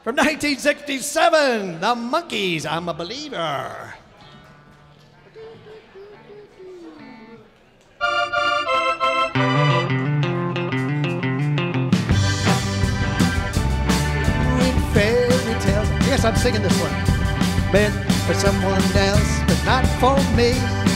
From 1967, The Monkees, I'm a Believer. In fairy tales, I guess I'm singing this one. Meant for someone else, but not for me.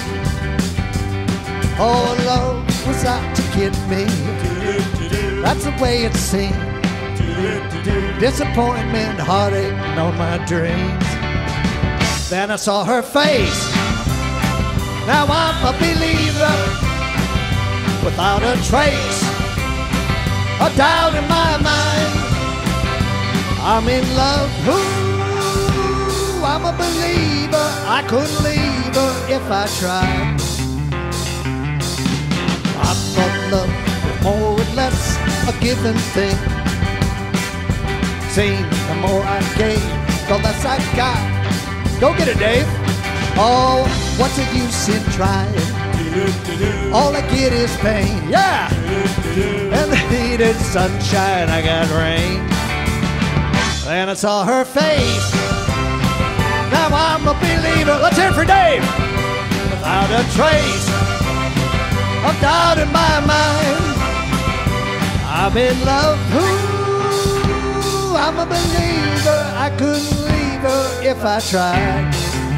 Oh, love was out to get me. That's the way it seemed. Disappointment, heartache on my dreams. Then I saw her face. Now I'm a believer, without a trace, a doubt in my mind. I'm in love. Ooh, I'm a believer. I couldn't leave her if I tried. I thought love was more or less a given thing. Seemed the more I gave, the less I got. Go get it, Dave. Oh, what's the use in trying? All I get is pain. Yeah. And the needed sunshine, I got rain. Then I saw her face. Now I'm a believer. Let's hear it for Dave. Without a trace of doubt in my mind, I'm in love. Ooh, I'm a believer. I couldn't leave her if I tried.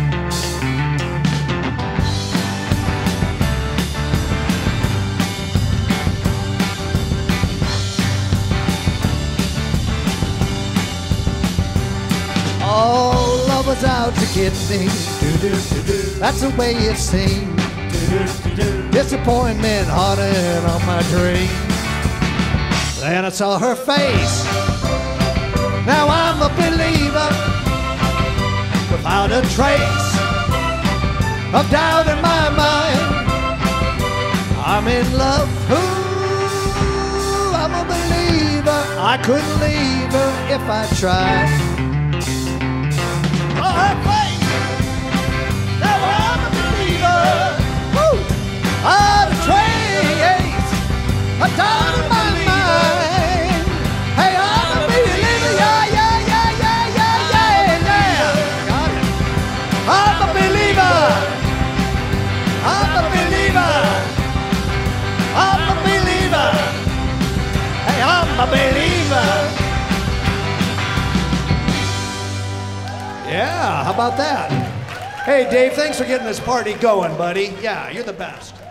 Oh, love was out to get me. That's the way it seemed. Disappointment haunted on my dreams. Then I saw her face. Now I'm a believer, without a trace of doubt in my mind. I'm in love. Ooh, I'm a believer. I couldn't leave her if I tried. Oh, her face. Now I'm a believer. Woo! Out of trace, a doubt in my mind. Hey, I'm a believer. Yeah, yeah, yeah, yeah, yeah, yeah, yeah. Got it. I'm a believer. I'm a believer. I'm a believer. Hey, I'm a believer. Yeah, how about that? Hey, Dave, thanks for getting this party going, buddy. Yeah, you're the best.